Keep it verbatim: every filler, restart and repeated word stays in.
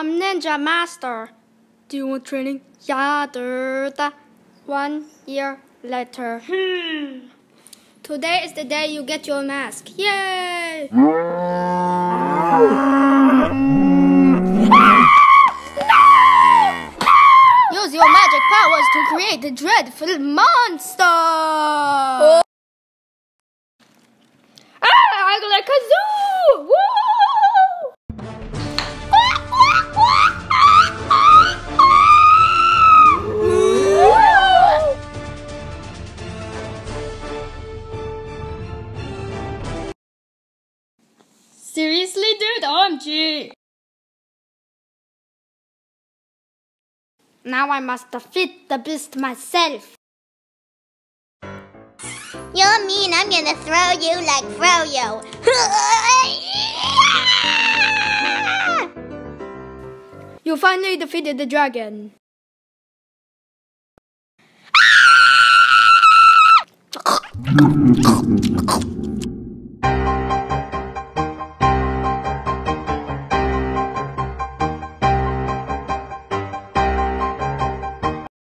I'm Ninja Master. Do you want training? Yeah, da. One year later. Hmm. Today is the day you get your mask. Yay! Use your magic powers to create the dreadful monster! Oh. Ah, I like a zoo! Woo! Seriously, dude, O M G! Now I must defeat the beast myself. You're mean, I'm gonna throw you like Froyo. You finally defeated the dragon.